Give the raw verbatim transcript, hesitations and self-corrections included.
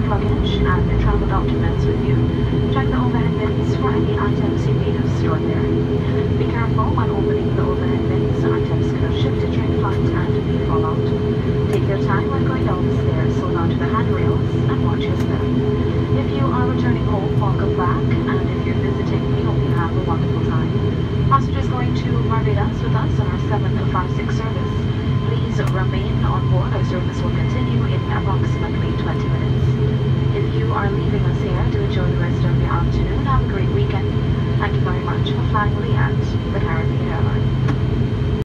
luggage and the travel documents with you. Check the overhead bins for any items you may have stored there. Be careful when opening the overhead bins. Items could have shifted during flight and may fall out. Take your time when going down the stairs, hold on to the handrails and watch your step. If you are returning home, welcome back, and if you're visiting, we hope you have a wonderful time. Passengers going to Barbados with us on our seven five six service, please remain on board. Our service will continue in approximately twenty minutes. If you are leaving us here to enjoy the rest of the afternoon, have a great weekend. Thank you very much for flying Liat, the Caribbean Airline.